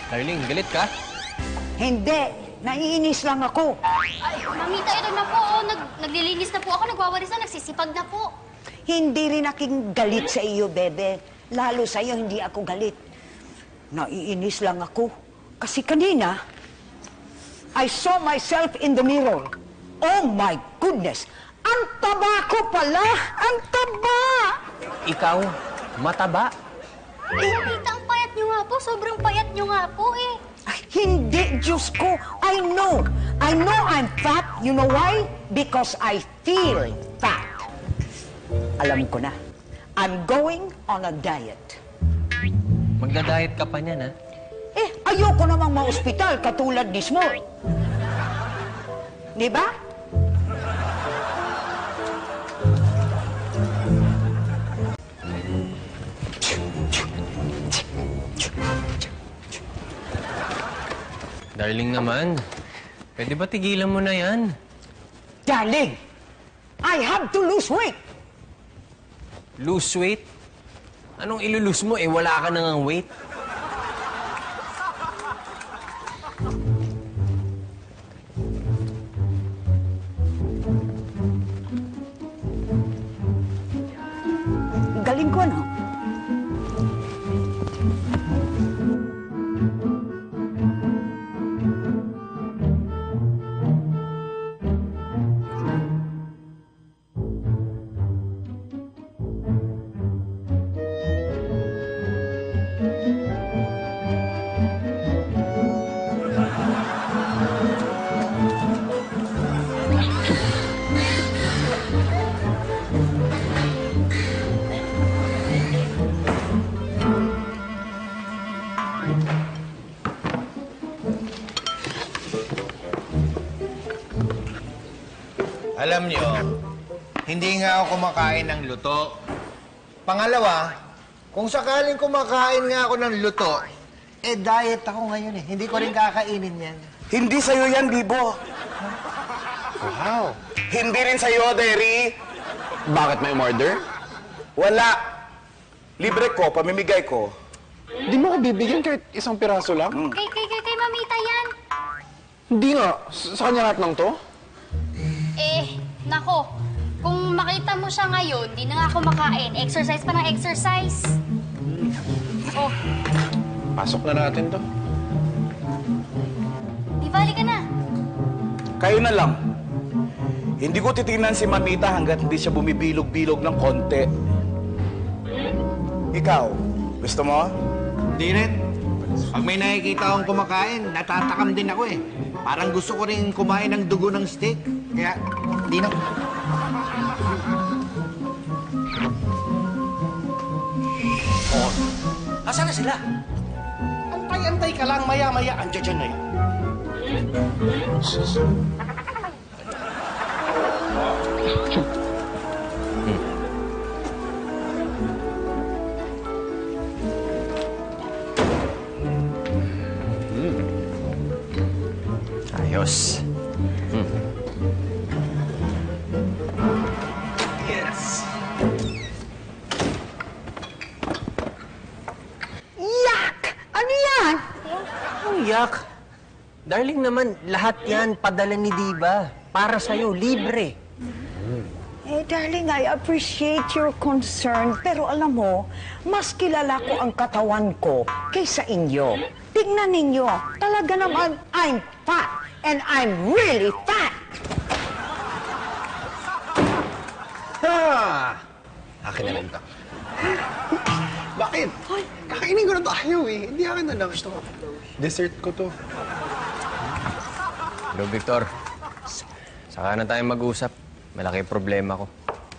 Darling, galit ka? Hindi. Naiinis lang ako. Ay, mamita, ito na po. Oh. Naglilinis na po ako, nagwawalis na, nagsisipag na po. Hindi rin aking galit sa iyo, bebe. Lalo sa iyo, hindi ako galit. Naiinis lang ako. Kasi kanina, I saw myself in the mirror. Oh my goodness! Ang taba ko pala! Ang taba! Ikaw, mataba. Mamita, ang payat nyo nga po. Sobrang payat nyo nga po eh. Ay, hindi, Diyos ko. I know I'm fat. You know why? Because I feel fat. Alam ko na. I'm going on a diet. Magda-diet ka pa niyan, ha? Eh, ayoko namang ma-ospital katulad ni Small. Di ba? Darling naman, pwede ba tigilan mo na yan? Darling, I have to lose weight. Lose weight? Anong ilulus mo? Eh, wala ka nang weight. Galing ko, no? Alam nyo, hindi nga ako kumakain ng luto. Pangalawa, kung sakaling kumakain nga ako ng luto, eh diet ako ngayon eh. Hindi ko rin kakainin yan. Hindi sa'yo yan, Bibo. Wow. Hindi rin sa'yo, Derry. Bakit may order? Wala. Libre ko, pamimigay ko. Di mo ko bibigyan kahit isang piraso lang? Kay mamita yan. Hindi nga. Sa kanya lahat ng to? Eh, nako. Kung makita mo siya ngayon, di na nga ako makain. Exercise pa ng exercise. Oh, Pasok na natin to. di bali ka na. Kayo na lang. Hindi ko titingnan si Mamita hanggat hindi siya bumibilog-bilog ng konti. Ikaw, gusto mo? Hindi rin. Pag may nakikita akong kumakain, natatakam din ako eh. Parang gusto ko rin kumain ng dugo ng steak. Kaya, hindi na. Oh, asan na sila? Antay-antay ka lang, maya-maya, andyan dyan na yun. Ayos. Yes. Yak! Ano yan? Ang yak. Darling naman, lahat yan padala ni Diva. Para sa'yo, libre. Eh, darling, I appreciate your concern. Pero alam mo, mas kilala ko ang katawan ko kaysa inyo. Tingnan ninyo, talaga naman, I'm fat. And I'm really fat. Ha! Akin na lang ito. Bakit? Kakainin ko na tayo eh. Hindi akin na lang. Gusto ko. Dessert ko to. Hello, Victor. Saka na tayo mag-usap. Malaki problema ko.